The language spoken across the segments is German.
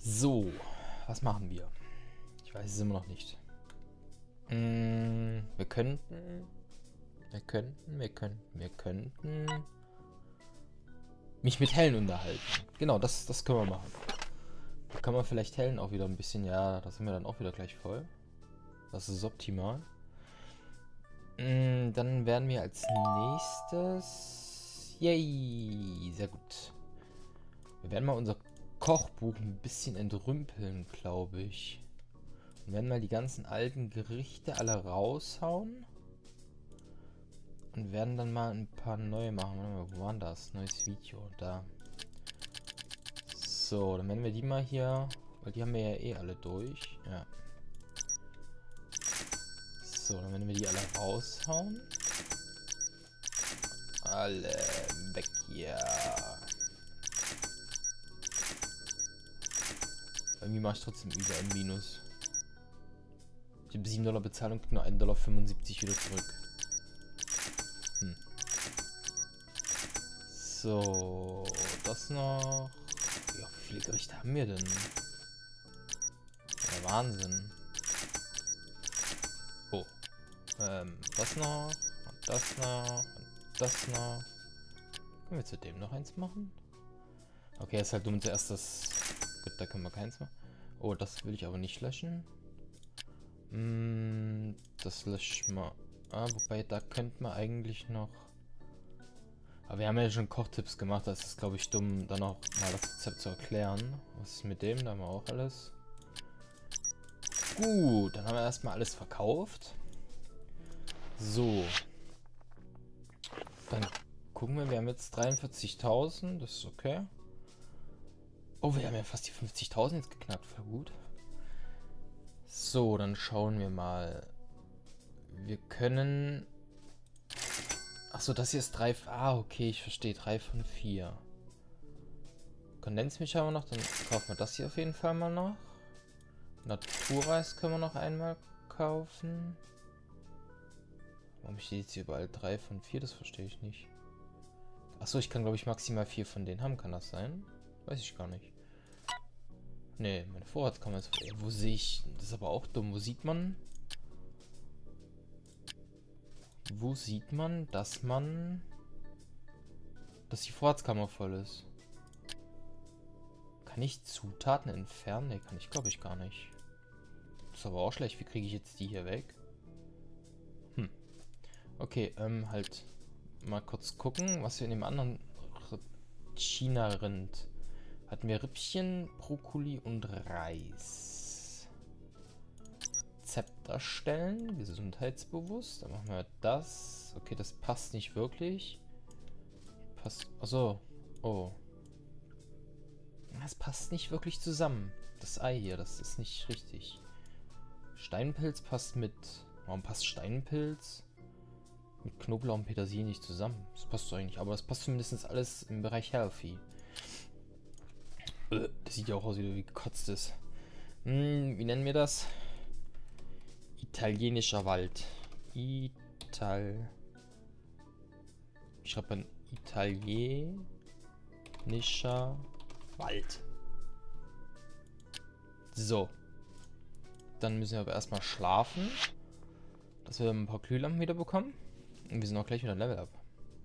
So, was machen wir? Ich weiß es immer noch nicht. Wir könnten mich mit Helen unterhalten. Genau, das können wir machen. Da kann man vielleicht Helen auch wieder ein bisschen, ja, da sind wir dann auch wieder gleich voll. Das ist optimal. Dann werden wir als nächstes... Yay, sehr gut. Wir werden mal unser Kochbuch ein bisschen entrümpeln, glaube ich. Und werden mal die ganzen alten Gerichte alle raushauen. Und werden dann mal ein paar neue machen. Warte mal, wo war das? Neues Video, da. So, dann werden wir die mal hier... Weil die haben wir ja eh alle durch. Ja. So, dann werden wir die alle raushauen. Alle weg hier. Irgendwie mache ich trotzdem über ein Minus. Ich habe 7 $ Bezahlung, krieg nur 1,75 $ wieder zurück. So, das noch. Ja, wie viele Gerichte haben wir denn? Der Wahnsinn. Oh. Das noch. Und das noch. Und das noch. Können wir zu dem noch eins machen? Okay, ist halt dumm zuerst das. Gut, da können wir keins machen. Oh, das will ich aber nicht löschen. Das löschen wir. Ah, wobei, da könnte man eigentlich noch... Aber wir haben ja schon Kochtipps gemacht, da ist es, glaube ich, dumm, dann auch mal das Rezept zu erklären. Was ist mit dem? Da haben wir auch alles. Gut, dann haben wir erstmal alles verkauft. So. Dann gucken wir haben jetzt 43.000, das ist okay. Oh, wir haben ja fast die 50.000 jetzt geknackt, voll gut. So, dann schauen wir mal. Wir können... Achso, das hier ist 3... Ah, okay, ich verstehe. 3 von 4. Kondensmilch haben wir noch, dann kaufen wir das hier auf jeden Fall mal noch. Naturreis können wir noch einmal kaufen. Warum steht jetzt hier überall 3 von 4? Das verstehe ich nicht. Achso, ich kann glaube ich maximal 4 von denen haben, kann das sein? Weiß ich gar nicht. Ne, meine Vorratskammer ist... Wo sehe ich... Das ist aber auch dumm. Wo sieht man... dass die Vorratskammer voll ist? Kann ich Zutaten entfernen? Ne, kann ich glaube ich gar nicht. Das ist aber auch schlecht. Wie kriege ich jetzt die hier weg? Okay, halt mal kurz gucken, was wir in dem anderen China-Rind hatten wir. Rippchen, Brokkoli und Reis. Rezept erstellen, gesundheitsbewusst. Dann machen wir das. Okay, das passt nicht wirklich. Passt. Achso. Oh. Das passt nicht wirklich zusammen. Das Ei hier, das ist nicht richtig. Steinpilz passt mit... Warum passt Steinpilz mit Knoblauch und Petersilie nicht zusammen? Das passt doch eigentlich, aber das passt zumindest alles im Bereich Healthy. Das sieht ja auch aus, wie gekotzt ist. Wie nennen wir das? Italienischer Wald. Ich schreibe ein italienischer Wald. So. Dann müssen wir aber erstmal schlafen, dass wir ein paar Glühlampen wieder bekommen. Und wir sind auch gleich wieder Level Up.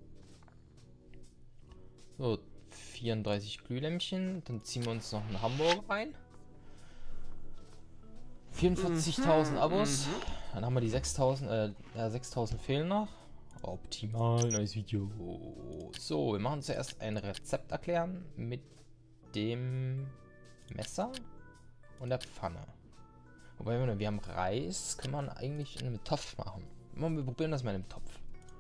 So, 34 Glühlämpchen. Dann ziehen wir uns noch einen Hamburger rein. 44.000 Abos. Dann haben wir die 6.000. 6.000 fehlen noch. Optimal, neues Video. So, wir machen zuerst ein Rezept erklären mit dem Messer und der Pfanne. Wobei, wir haben Reis, kann man eigentlich in einem Topf machen. Wir probieren das mal in einem Topf.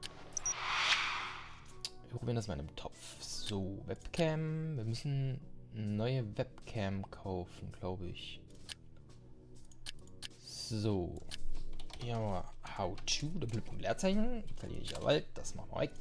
So, Webcam. Wir müssen eine neue Webcam kaufen, glaube ich. So. Hier haben wir How to, Doppelpunkt Leerzeichen, italienischer Wald, das machen wir weg.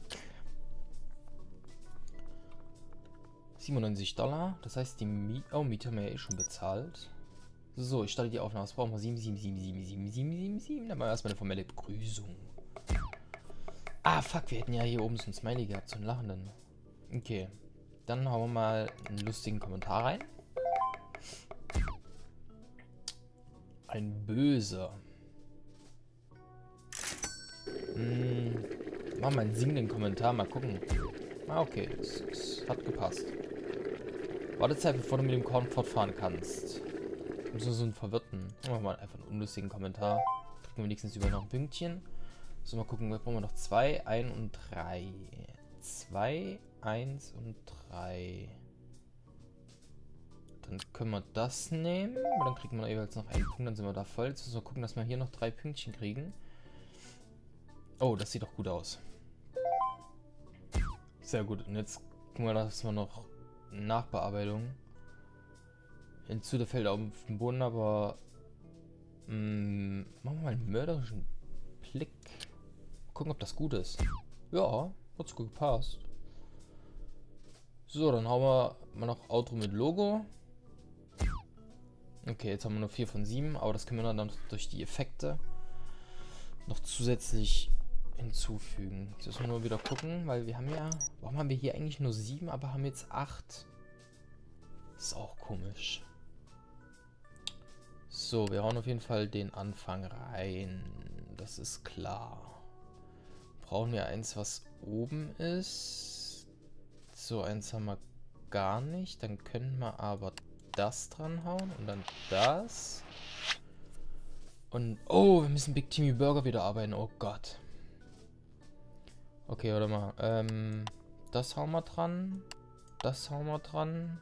97 $, das heißt die Miete haben wir ja eh schon bezahlt. So, ich starte die Aufnahme. Was brauchen wir? 7. Dann machen wir erstmal eine formelle Begrüßung. Ah, fuck, wir hätten ja hier oben so ein Smiley gehabt, so einen lachenden. Okay, dann hauen wir mal einen lustigen Kommentar rein. Ein Böser. Mach mal einen singenden Kommentar, mal gucken. Ah, okay, es hat gepasst. Wartezeit, bevor du mit dem Korn fortfahren kannst. So einen verwirrten. Machen wir mal einfach einen unlustigen Kommentar. Kriegen wir wenigstens über noch ein Pünktchen. So, mal gucken, was brauchen wir noch? 2, 1 und 3. 2, 1 und 3. Dann können wir das nehmen. Und dann kriegen wir jeweils noch einen Punkt, dann sind wir da voll. Jetzt müssen wir gucken, dass wir hier noch 3 Pünktchen kriegen. Oh, das sieht doch gut aus. Sehr gut. Und jetzt gucken wir, dass wir noch Nachbearbeitung. Hinzu der fällt auf den Boden, aber machen wir mal einen mörderischen Blick. Gucken, ob das gut ist. Ja, hat's gut gepasst. So, dann hauen wir mal noch Outro mit Logo. Okay, jetzt haben wir nur 4 von 7, aber das können wir dann durch die Effekte noch zusätzlich hinzufügen. Jetzt müssen wir nur wieder gucken, weil wir haben ja... Warum haben wir hier eigentlich nur 7, aber haben jetzt 8? Ist auch komisch. So, wir hauen auf jeden Fall den Anfang rein. Das ist klar. Brauchen wir eins, was oben ist. So, eins haben wir gar nicht. Dann können wir aber das dran hauen und dann das. Und, oh, wir müssen Big Timmy Burger wieder arbeiten. Oh Gott. Okay, warte mal. Das hauen wir dran. Das hauen wir dran.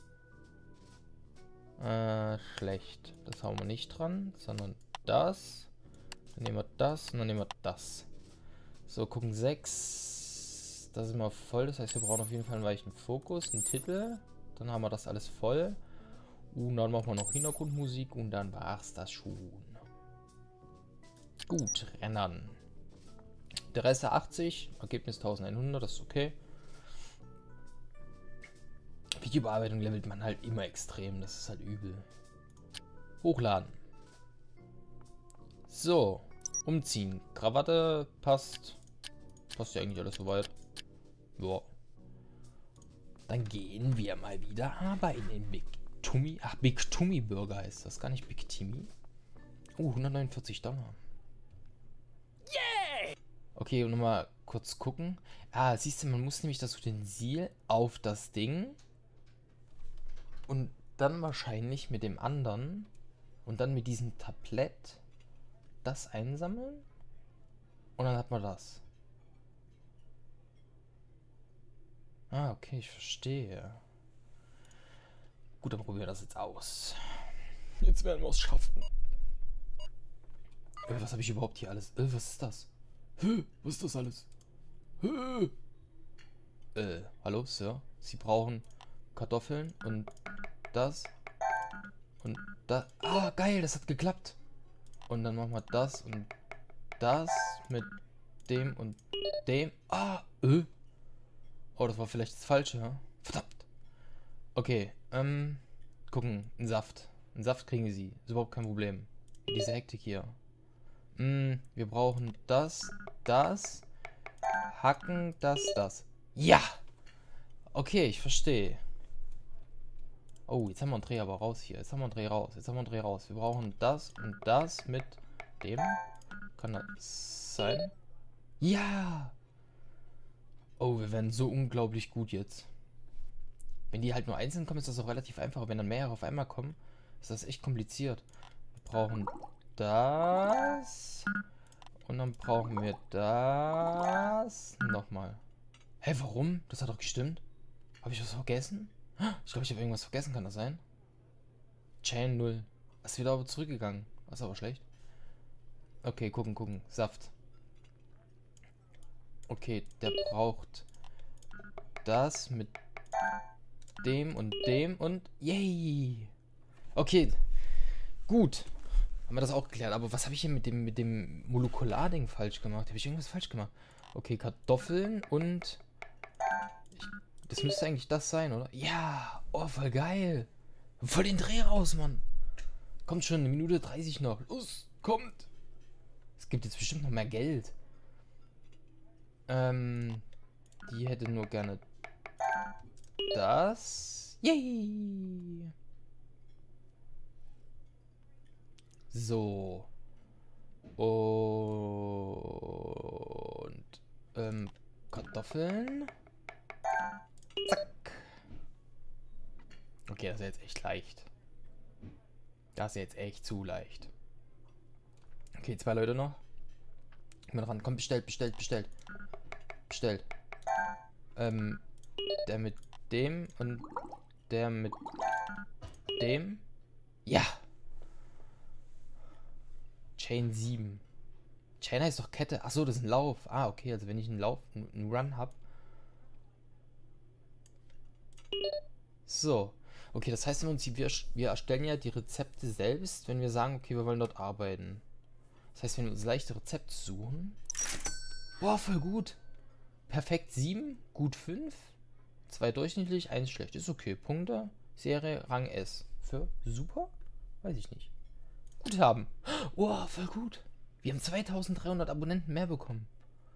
Schlecht. Das hauen wir nicht dran, sondern das. Dann nehmen wir das und dann nehmen wir das. So, gucken 6. Da sind wir voll. Das heißt, wir brauchen auf jeden Fall einen weichen Fokus, einen Titel. Dann haben wir das alles voll. Und dann machen wir noch Hintergrundmusik und dann war's das schon. Gut, Rennen. Der Rest 80, Ergebnis 1100, das ist okay. Videobearbeitung levelt man halt immer extrem, das ist halt übel. Hochladen. So, umziehen. Krawatte passt. Passt ja eigentlich alles soweit. Ja. Dann gehen wir mal wieder arbeiten in Big Tummy. Ach, Big Tummy Burger heißt das, gar nicht Big Timmy. Oh, $149. Yeah! Okay, und nochmal kurz gucken. Ah, siehst du, man muss nämlich das Utensil auf das Ding. Und dann wahrscheinlich mit dem anderen. Und dann mit diesem Tablett das einsammeln. Und dann hat man das. Ah, okay, ich verstehe. Gut, dann probieren wir das jetzt aus. Jetzt werden wir es schaffen. Was habe ich überhaupt hier alles? Was ist das? Was ist das alles? Hallo, Sir? Sie brauchen Kartoffeln und das und das. Ah, geil, das hat geklappt. Und dann machen wir das und das mit dem und dem. Ah, oh, das war vielleicht das Falsche, ja? Verdammt. Okay, gucken, ein Saft. Einen Saft kriegen sie. Ist überhaupt kein Problem. Diese Hektik hier. Wir brauchen das, das. Hacken, das. Ja! Okay, ich verstehe. Oh, jetzt haben wir einen Dreh aber raus hier. Jetzt haben wir einen Dreh raus. Wir brauchen das und das mit dem. Kann das sein? Ja! Oh, wir werden so unglaublich gut jetzt. Wenn die halt nur einzeln kommen, ist das auch relativ einfach. Aber wenn dann mehrere auf einmal kommen, ist das echt kompliziert. Wir brauchen das. Und dann brauchen wir das. Nochmal. Hä, warum? Das hat doch gestimmt. Habe ich was vergessen? Ich glaube, ich habe irgendwas vergessen. Kann das sein? Chain 0. Ist wieder aber zurückgegangen. Das ist aber schlecht. Okay, gucken. Saft. Okay, der braucht das mit dem und yay! Okay, gut. Haben wir das auch geklärt. Aber was habe ich hier mit dem Molekularding falsch gemacht? Habe ich irgendwas falsch gemacht? Okay, Kartoffeln und... Das müsste eigentlich das sein, oder? Ja! Oh, voll geil! Voll den Dreh raus, Mann! Kommt schon, 1:30 noch. Los, kommt! Es gibt jetzt bestimmt noch mehr Geld. Die hätte nur gerne das. Yay! So. Und Kartoffeln. Zack. Okay, das ist jetzt echt leicht. Das ist jetzt echt zu leicht. Okay, 2 Leute noch. Komm mal ran. Komm, bestellt. Bestellt. Der mit dem und der mit dem. Ja. Chain 7. Chain heißt doch Kette. Achso, das ist ein Lauf. Ah, okay. Also wenn ich einen Lauf, einen Run habe. So. Okay, das heißt im Prinzip, wir erstellen ja die Rezepte selbst, wenn wir sagen, okay, wir wollen dort arbeiten. Das heißt, wenn wir uns leichte Rezepte suchen. Boah, voll gut. Perfekt 7, gut 5, 2 durchschnittlich, 1 schlecht. Ist okay. Punkte, Serie, Rang S. Für super? Weiß ich nicht. Guthaben. Oh, voll gut. Wir haben 2300 Abonnenten mehr bekommen.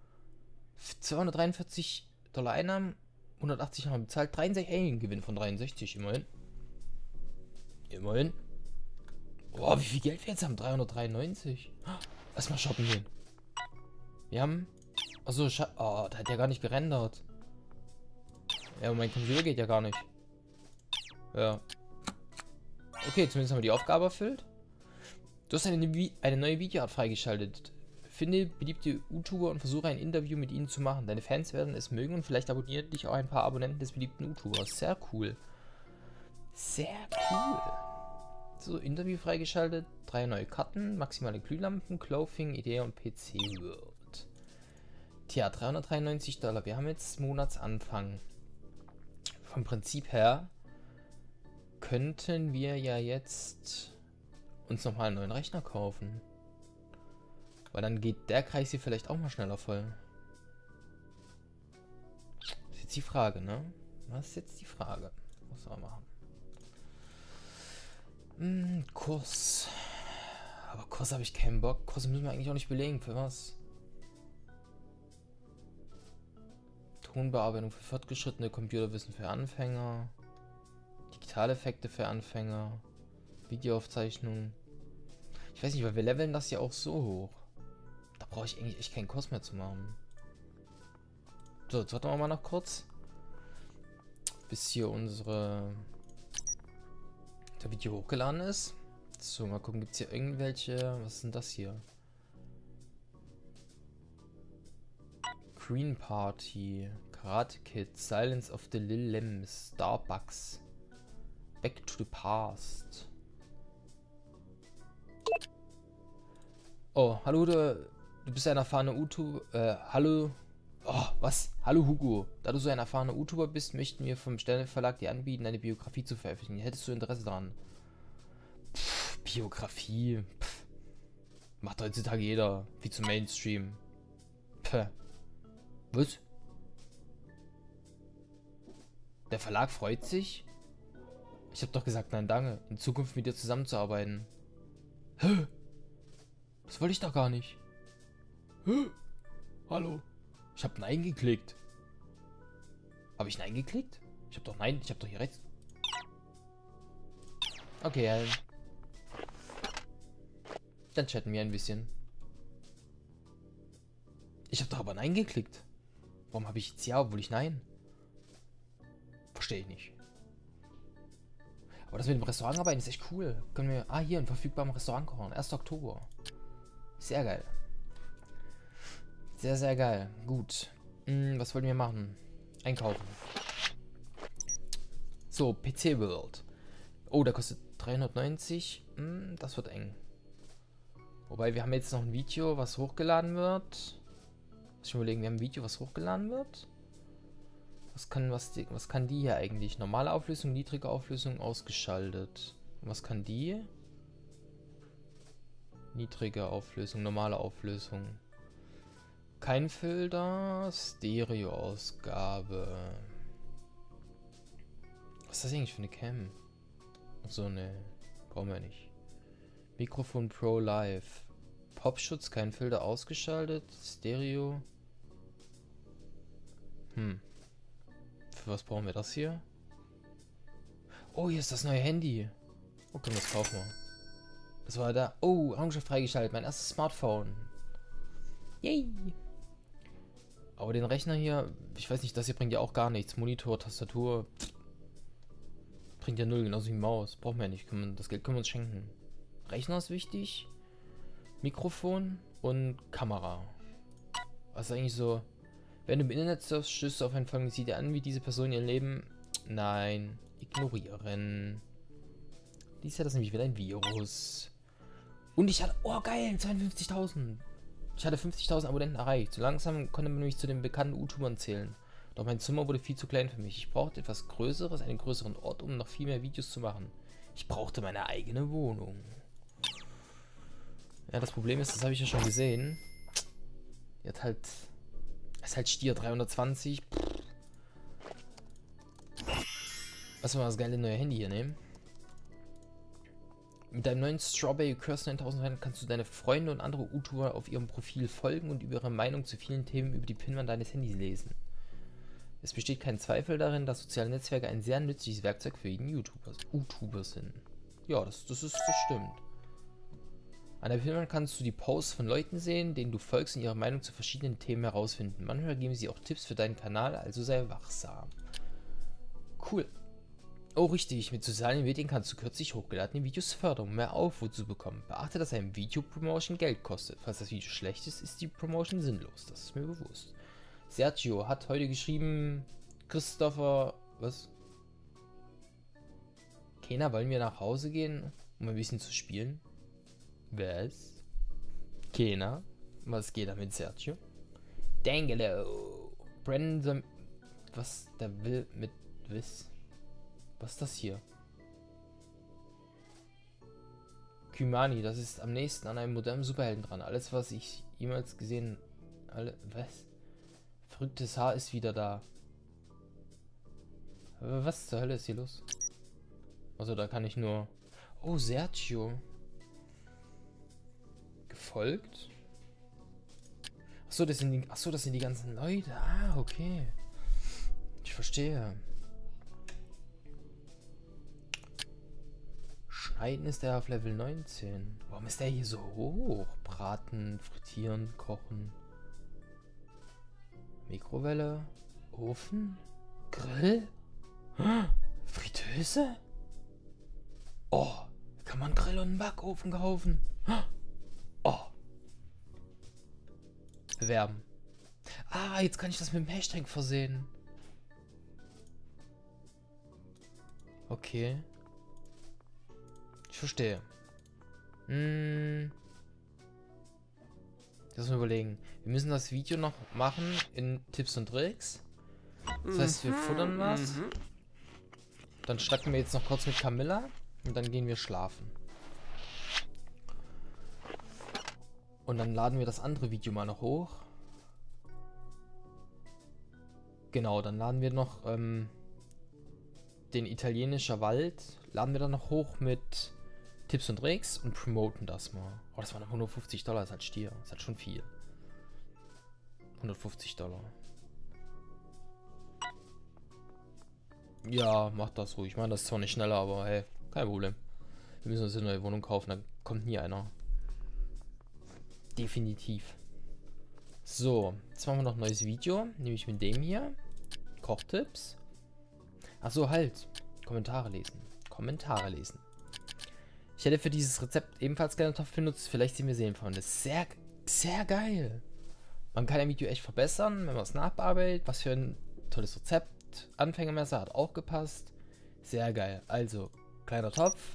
243 Dollar Einnahmen, 180 haben wir bezahlt, 63, ein Gewinn von 63, immerhin. Immerhin. Oh, wie viel Geld wir jetzt haben? 393. Lass mal shoppen gehen. Wir haben... Achso, oh, der hat ja gar nicht gerendert. Ja, mein Computer geht ja gar nicht. Ja. Okay, zumindest haben wir die Aufgabe erfüllt. Du hast eine neue Videoart freigeschaltet. Finde beliebte YouTuber und versuche ein Interview mit ihnen zu machen. Deine Fans werden es mögen und vielleicht abonnieren dich auch ein paar Abonnenten des beliebten YouTubers. Sehr cool. Sehr cool. So, Interview freigeschaltet. 3 neue Karten, maximale Glühlampen, Clothing, Idee und PC World. Tja, 393 Dollar. Wir haben jetzt Monatsanfang. Vom Prinzip her könnten wir ja jetzt uns nochmal einen neuen Rechner kaufen. Weil dann geht der Kreis hier vielleicht auch mal schneller voll. Das ist jetzt die Frage, ne? Was ist jetzt die Frage? Was soll man machen? Kurs. Aber Kurs habe ich keinen Bock. Kurs müssen wir eigentlich auch nicht belegen. Für was? Tonbearbeitung für Fortgeschrittene, Computerwissen für Anfänger, Digitaleffekte für Anfänger, Videoaufzeichnung. Ich weiß nicht, weil wir leveln das ja auch so hoch. Da brauche ich eigentlich echt keinen Kurs mehr zu machen. So, jetzt warten wir mal noch kurz. Bis hier der Video hochgeladen ist. So, mal gucken, gibt es hier irgendwelche... Was sind das hier? Green Party, Karate Kid, Silence of the Lil Limbs, Starbucks, Back to the Past. Oh, hallo, du bist ein erfahrener YouTuber. Hallo. Oh, was? Hallo Hugo. Da du so ein erfahrener YouTuber bist, möchten wir vom Sterne Verlag dir anbieten, eine Biografie zu veröffentlichen. Hättest du Interesse daran? Pff, Biografie. Pff. Macht heutzutage jeder. Wie zum Mainstream. Pff. Was? Der Verlag freut sich? Ich hab doch gesagt, nein, danke. In Zukunft mit dir zusammenzuarbeiten. Hä? Das wollte ich doch gar nicht. Hä? Hallo? Ich hab Nein geklickt. Habe ich Nein geklickt? Ich hab doch Nein, ich hab doch hier rechts. Okay, dann chatten wir ein bisschen. Ich hab doch aber Nein geklickt. Warum habe ich jetzt Ja, obwohl ich Nein? Verstehe ich nicht. Aber das mit dem Restaurant arbeiten ist echt cool. Können wir... Ah, hier, ein verfügbares Restaurant kochen. 1. Oktober. Sehr geil. Sehr, sehr geil. Gut. Was wollen wir machen? Einkaufen. So, PC World. Oh, der kostet 390. Das wird eng. Wobei, wir haben jetzt noch ein Video, was hochgeladen wird. Muss ich überlegen, wir haben ein Video, was hochgeladen wird. Was kann die hier eigentlich? Normale Auflösung, niedrige Auflösung, ausgeschaltet. Und was kann die? Niedrige Auflösung, normale Auflösung. Kein Filter, Stereo-Ausgabe. Was ist das eigentlich für eine Cam? Achso, ne. Brauchen wir nicht. Mikrofon Pro Live. Popschutz, kein Filter, ausgeschaltet. Stereo. Für was brauchen wir das hier? Oh, hier ist das neue Handy. Okay, das kaufen wir. Was war da? Oh, Raumschiff freigeschaltet. Mein erstes Smartphone. Yay! Aber den Rechner hier, ich weiß nicht, das hier bringt ja auch gar nichts. Monitor, Tastatur, bringt ja null, genauso wie Maus. Brauchen wir ja nicht. Das Geld können wir uns schenken. Rechner ist wichtig. Mikrofon und Kamera. Was ist eigentlich so... Wenn du im Internet surfst, stößt du auf einen Folgen, sieh dir an, wie diese Person ihr Leben... Nein. Ignorieren. Dies ja das nämlich wieder ein Virus. Und ich hatte... Oh, geil! 52.000. Ich hatte 50.000 Abonnenten erreicht. So langsam konnte man mich zu den bekannten YouTubern zählen. Doch mein Zimmer wurde viel zu klein für mich. Ich brauchte etwas Größeres, einen größeren Ort, um noch viel mehr Videos zu machen. Ich brauchte meine eigene Wohnung. Ja, das Problem ist, das habe ich ja schon gesehen. Die hat halt... Ist halt Stier 320. Lass mal das geile neue Handy hier nehmen. Mit deinem neuen Strawberry Curse 9000 kannst du deine Freunde und andere YouTuber auf ihrem Profil folgen und über ihre Meinung zu vielen Themen über die Pinwand deines Handys lesen. Es besteht kein Zweifel darin, dass soziale Netzwerke ein sehr nützliches Werkzeug für jeden YouTuber sind. Ja, das stimmt. An der Pinwand kannst du die Posts von Leuten sehen, denen du folgst und ihre Meinung zu verschiedenen Themen herausfinden. Manchmal geben sie auch Tipps für deinen Kanal, also sei wachsam. Cool. Oh, richtig, mit sozialen Medien kannst du kürzlich hochgeladene Videos fördern, um mehr Aufruhr zu bekommen. Beachte, dass eine Video-Promotion Geld kostet. Falls das Video schlecht ist, ist die Promotion sinnlos. Das ist mir bewusst. Sergio hat heute geschrieben, Christopher, was? Kena, wollen wir nach Hause gehen, um ein bisschen zu spielen? Was? Kena? Was geht da mit Sergio? Dangelo. Brandon, was der will mit Wiss? Was ist das hier? Kymani, das ist am nächsten an einem modernen Superhelden dran. Alles, was ich jemals gesehen... Was? Verrücktes Haar ist wieder da. Was zur Hölle ist hier los? Also da kann ich nur... Oh, Sergio. Gefolgt? Achso, das sind die ganzen Leute. Ah, okay. Ich verstehe. Schneiden ist der auf Level 19. Warum ist der hier so hoch? Braten, frittieren, kochen. Mikrowelle? Ofen? Grill? Fritteuse? Oh, kann man Grill und einen Backofen kaufen? Oh. Bewerben. Ah, jetzt kann ich das mit dem Hashtag versehen. Okay. Ich verstehe. Das müssen wir überlegen. Wir müssen das Video noch machen in Tipps und Tricks. Das heißt, wir futtern was. Dann schnacken wir jetzt noch kurz mit Camilla. Und dann gehen wir schlafen. Und dann laden wir das andere Video mal noch hoch. Genau, dann laden wir noch den italienischer Wald. Laden wir dann noch hoch mit Tipps und Tricks und promoten das mal. Oh, das waren noch $150, ist halt Stier. Das ist halt schon viel. $150. Ja, macht das ruhig. Ich meine, das ist zwar nicht schneller, aber hey, kein Problem. Wir müssen uns eine neue Wohnung kaufen, da kommt nie einer. Definitiv. So, jetzt machen wir noch ein neues Video, nämlich mit dem hier. Kochtipps. Achso, halt. Kommentare lesen. Kommentare lesen. Ich hätte für dieses Rezept ebenfalls gerne Topf benutzt. Vielleicht sehen wir sehen, Freunde. Sehr, sehr geil. Man kann ein Video echt verbessern, wenn man es nachbearbeitet. Was für ein tolles Rezept. Anfängermesser hat auch gepasst. Sehr geil. Also, kleiner Topf.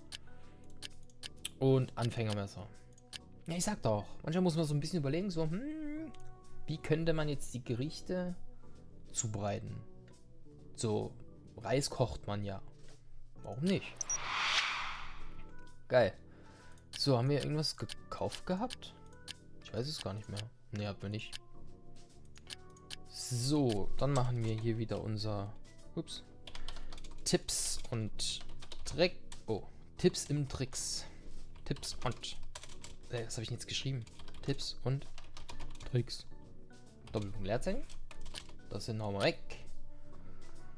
Und Anfängermesser. Ja, ich sag doch. Manchmal muss man so ein bisschen überlegen, so, wie könnte man jetzt die Gerichte zubereiten? So, Reis kocht man ja. Warum nicht? Geil. So, haben wir irgendwas gekauft gehabt? Ich weiß es gar nicht mehr. Ne, haben wir nicht. So, dann machen wir hier wieder unser Tipps und Trick. Oh, Tipps im Tricks. Tipps und... was habe ich denn jetzt geschrieben? Tipps und Tricks. Doppelpunkt Leerzeichen. Das sind nochmal weg.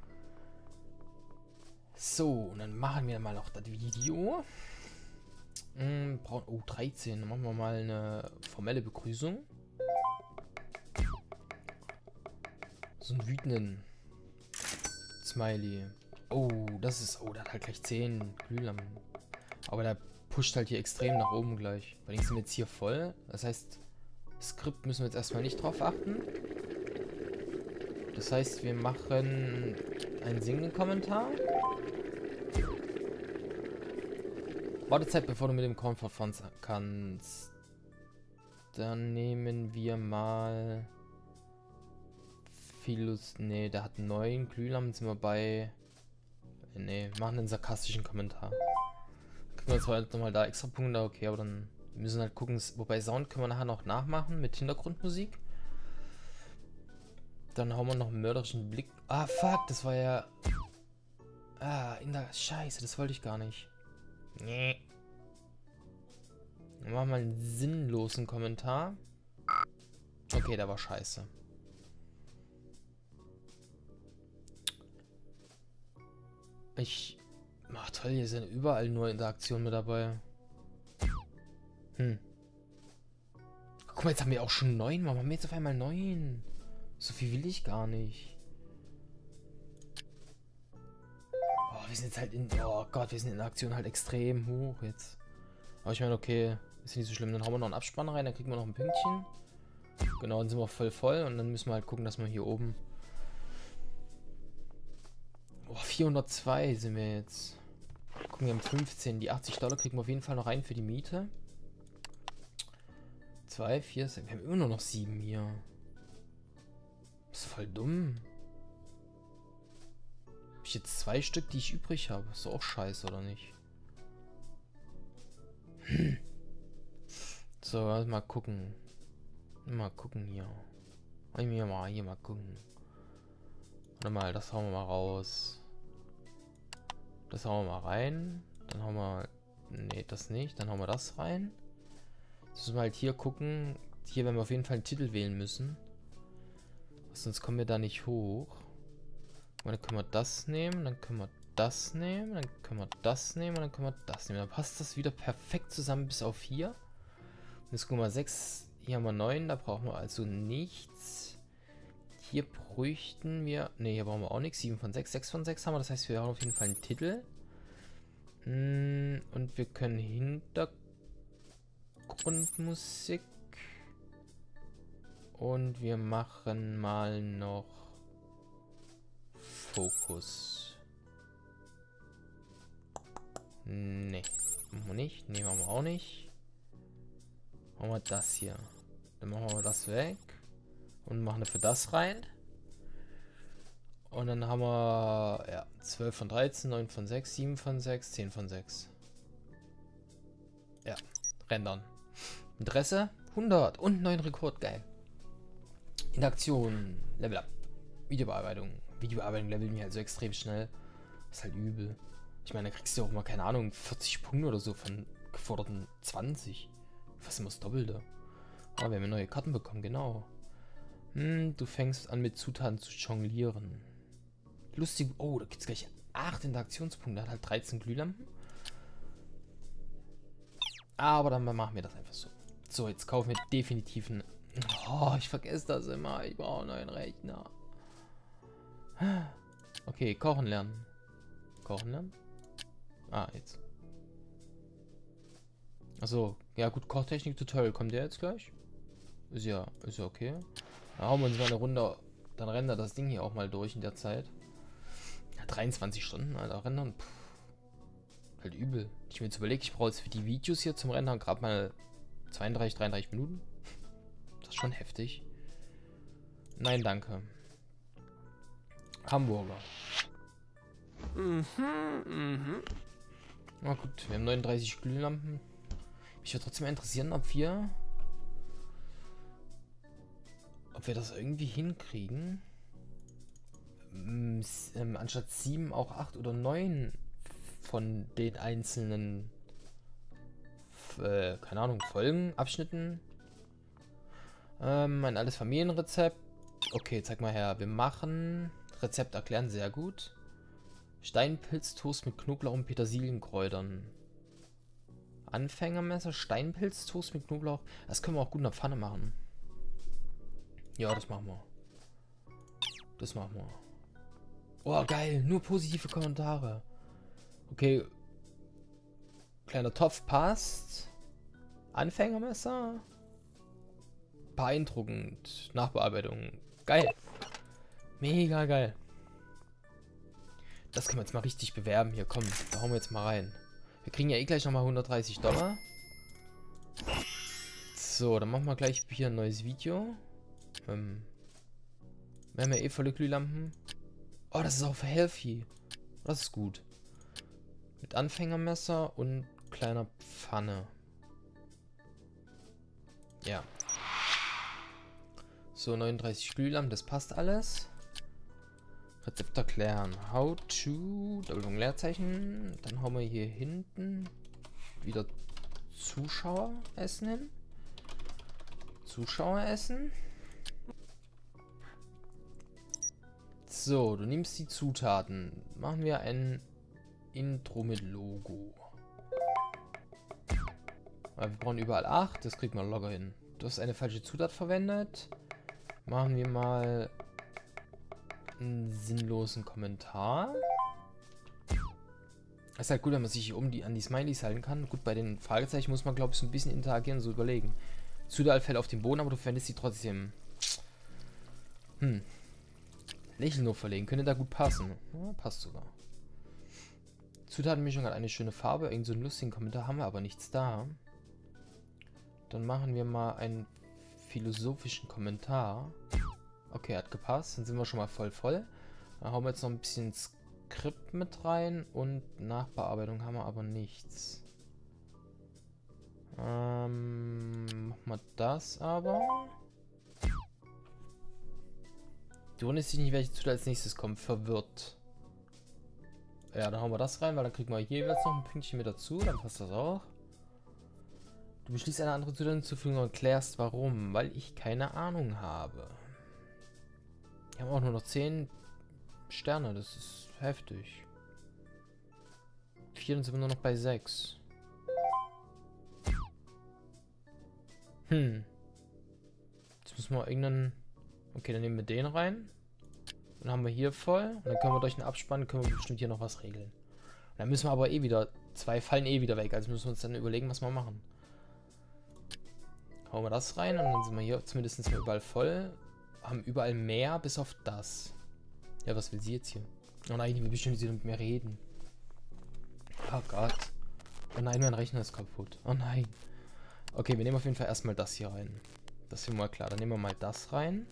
So, und dann machen wir mal noch das Video. Oh, 13. Dann machen wir mal eine formelle Begrüßung. So einen wütenden Smiley. Oh, das ist... Oh, der hat halt gleich 10 Glühlampen. Aber der pusht halt hier extrem nach oben gleich. Weil sind wir jetzt hier voll. Das heißt, Skript müssen wir jetzt erstmal nicht drauf achten. Das heißt, wir machen einen singenden Kommentar. Wartezeit, bevor du mit dem Korn verfahren kannst. Dann nehmen wir mal... Ne, der hat 9 Glühlampen, sind wir bei... Ne, wir machen einen sarkastischen Kommentar. Kriegen wir zwar nochmal da extra Punkte, okay, aber dann müssen wir halt gucken, wobei Sound können wir nachher noch nachmachen mit Hintergrundmusik. Dann hauen wir noch einen mörderischen Blick. Ah, fuck, das war ja... Ah, in der... Scheiße, das wollte ich gar nicht. Nee. Dann machen wir einen sinnlosen Kommentar. Okay, der war scheiße. Ach toll, hier sind überall nur Interaktionen mit dabei. Guck mal, jetzt haben wir auch schon 9. Warum haben wir jetzt auf einmal 9? So viel will ich gar nicht. Oh, wir sind jetzt halt in... Oh Gott, wir sind in der Aktion halt extrem hoch jetzt. Aber ich meine, okay, ist nicht so schlimm. Dann hauen wir noch einen Abspann rein, dann kriegen wir noch ein Pünktchen. Genau, dann sind wir voll und dann müssen wir halt gucken, dass wir hier oben... Oh, 402 sind wir jetzt. Gucken, wir haben 15. Die $80 kriegen wir auf jeden Fall noch rein für die Miete. 2, 4, 6. Wir haben immer nur noch 7 hier. Das ist voll dumm. Habe ich jetzt 2 Stück, die ich übrig habe? Ist doch auch scheiße, oder nicht? So, mal gucken. Mal gucken hier. Hier mal gucken. Warte mal, das hauen wir mal raus. Das hauen wir mal rein. Dann hauen wir... Ne, das nicht. Dann hauen wir das rein. Jetzt müssen wir halt hier gucken. Hier werden wir auf jeden Fall einen Titel wählen müssen. Sonst kommen wir da nicht hoch. Und dann können wir das nehmen. Dann können wir das nehmen. Dann können wir das nehmen. Und dann können wir das nehmen. Dann passt das wieder perfekt zusammen bis auf hier. Und jetzt gucken wir 6. Hier haben wir 9. Da brauchen wir also nichts. Hier bräuchten wir... Ne, hier brauchen wir auch nichts. 7 von 6. 6 von 6 haben wir. Das heißt, wir haben auf jeden Fall einen Titel. Und wir können Hintergrundmusik. Und wir machen mal noch Fokus. Ne, machen wir nicht. Ne, machen wir auch nicht. Machen wir das hier. Dann machen wir das weg. Und machen dafür das rein. Und dann haben wir, ja, 12 von 13, 9 von 6, 7 von 6, 10 von 6. Ja, rendern. Interesse 100 und neuen Rekord, geil. Interaktion, Level Up. Videobearbeitung. Videobearbeitung levelt mir halt so extrem schnell. Ist halt übel. Ich meine, da kriegst du auch mal, keine Ahnung, 40 Punkte oder so von geforderten 20. Fast immer das Doppelte. Ah, wir haben neue Karten bekommen, genau. Du fängst an mit Zutaten zu jonglieren. Lustig. Oh, da gibt es gleich 8 Interaktionspunkte. Er hat halt 13 Glühlampen. Aber dann machen wir das einfach so. So, jetzt kaufen wir definitiv einen... Oh, ich vergesse das immer. Ich brauche einen neuen Rechner. Okay, kochen lernen. Kochen lernen? Ah, jetzt. Achso, ja gut, Kochtechnik-Tutorial kommt der jetzt gleich. Ist ja okay. Da hauen wir uns mal eine Runde, dann rendert das Ding hier auch mal durch in der Zeit. Ja, 23 Stunden, Alter, rendern. Puh. Halt übel. Ich mir jetzt überlege, ich brauche jetzt für die Videos hier zum Rendern gerade mal 32, 33 Minuten. Das ist schon heftig. Nein, danke. Hamburger. Na gut, wir haben 39 Glühlampen. Mich würde trotzdem interessieren, ob wir das irgendwie hinkriegen. Anstatt 7 auch 8 oder 9 von den einzelnen keine Ahnung, Folgen, Abschnitten. Ein altes Familienrezept. Okay, zeig mal her. Wir machen Rezept erklären, sehr gut. Steinpilztoast mit Knoblauch und Petersilienkräutern. Anfängermesser, Steinpilztoast mit Knoblauch. Das können wir auch gut in der Pfanne machen. Ja, das machen wir. Das machen wir. Oh, geil. Nur positive Kommentare. Okay. Kleiner Topf passt. Anfängermesser. Beeindruckend. Nachbearbeitung. Geil. Mega geil. Das können wir jetzt mal richtig bewerben hier. Komm, da hauen wir jetzt mal rein. Wir kriegen ja eh gleich nochmal $130. So, dann machen wir gleich hier ein neues Video. Wir haben ja eh volle Glühlampen. Oh, das ist auch für healthy. Das ist gut. Mit Anfängermesser und kleiner Pfanne. Ja. So, 39 Glühlampen, das passt alles. Rezept erklären. How to. Doppelung Leerzeichen. Dann hauen wir hier hinten wieder Zuschauer essen hin. Zuschauer essen. So, du nimmst die Zutaten. Machen wir ein Intro mit Logo. Weil wir brauchen überall 8. Das kriegt man locker hin. Du hast eine falsche Zutat verwendet. Machen wir mal einen sinnlosen Kommentar. Es ist halt gut, wenn man sich hier an die Smileys halten kann. Gut, bei den Fragezeichen muss man, glaube ich, so ein bisschen interagieren, so überlegen. Zutat fällt auf den Boden, aber du verwendest sie trotzdem. Lächeln nur verlegen. Könnte da gut passen. Ja, passt sogar. Zutatenmischung hat eine schöne Farbe. Irgend so einen lustigen Kommentar haben wir aber nichts da. Dann machen wir mal einen philosophischen Kommentar. Okay, hat gepasst. Dann sind wir schon mal voll. Dann hauen wir jetzt noch ein bisschen Skript mit rein und Nachbearbeitung haben wir aber nichts. Machen wir das aber. Du wunderst dich nicht, welche Zutat als nächstes kommt. Verwirrt. Ja, dann hauen wir das rein, weil dann kriegen wir jeweils noch ein Pünktchen mit dazu. Dann passt das auch. Du beschließt eine andere Zutat hinzufügen und erklärst warum. Weil ich keine Ahnung habe. Wir haben auch nur noch 10 Sterne. Das ist heftig. 4, dann sind wir nur noch bei 6. Jetzt müssen wir irgendeinen... Okay, dann nehmen wir den rein. Dann haben wir hier voll. Und dann können wir durch den Abspann, können wir bestimmt hier noch was regeln. Und dann müssen wir aber eh wieder... 2 fallen eh wieder weg. Also müssen wir uns dann überlegen, was wir machen. Hauen wir das rein und dann sind wir hier zumindest mal überall voll. Haben überall mehr, bis auf das. Ja, was will sie jetzt hier? Oh nein, die will bestimmt mit mir reden. Oh Gott. Oh nein, mein Rechner ist kaputt. Oh nein. Okay, wir nehmen auf jeden Fall erstmal das hier rein. Das ist mal klar. Dann nehmen wir mal das rein.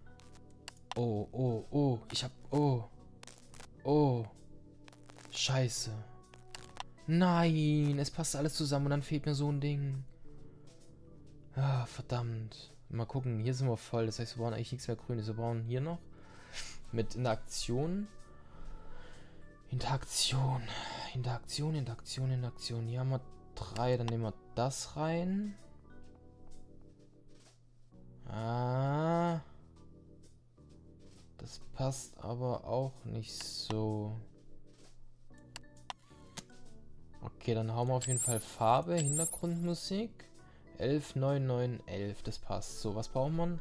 Oh. Ich hab... Oh. Scheiße. Nein, es passt alles zusammen und dann fehlt mir so ein Ding. Ah, verdammt. Mal gucken, hier sind wir voll. Das heißt, wir brauchen eigentlich nichts mehr Grünes. Wir brauchen hier noch mit Interaktion. Interaktion. Hier haben wir 3. Dann nehmen wir das rein. Ah. Das passt aber auch nicht so. Okay, dann hauen wir auf jeden Fall Farbe, Hintergrundmusik. 11, 9, 9, 11. Das passt. So, was braucht man?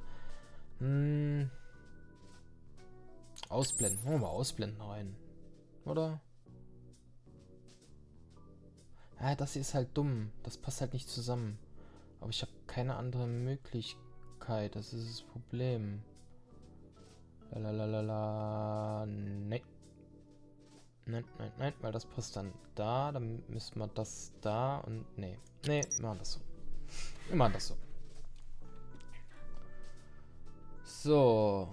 Ausblenden. Machen wir mal Ausblenden rein. Oder? Ah, das hier ist halt dumm. Das passt halt nicht zusammen. Aber ich habe keine andere Möglichkeit. Das ist das Problem. Lalalala. Nee. Nein, weil das passt dann da. Dann müssen wir das da und... Nee, wir machen das so. So.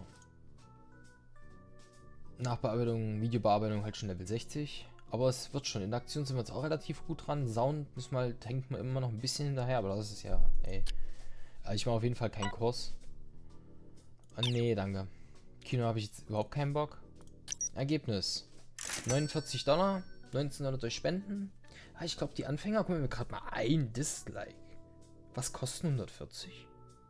Nachbearbeitung, Videobearbeitung halt schon Level 60. Aber es wird schon. In der Aktion sind wir jetzt auch relativ gut dran. Sound müssen wir halt, hängt man immer noch ein bisschen hinterher. Aber das ist ja, ey. Also ich mache auf jeden Fall keinen Kurs. Ah, nee, danke. Kino habe ich jetzt überhaupt keinen Bock. Ergebnis. $49. 19 durch Spenden. Ah, ich glaube, die Anfänger, gucken wir gerade mal ein Dislike. Was kosten 140?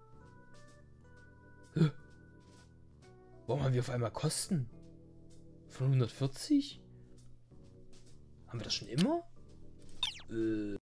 Warum haben wir auf einmal Kosten? Von 140? Haben wir das schon immer?